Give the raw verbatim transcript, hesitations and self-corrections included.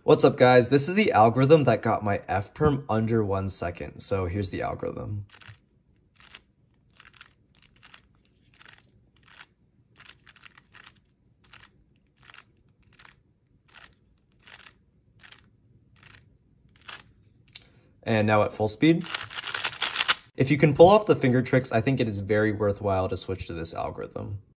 What's up, guys? This is the algorithm that got my F Perm under one second. So here's the algorithm. And now at full speed. If you can pull off the finger tricks, I think it is very worthwhile to switch to this algorithm.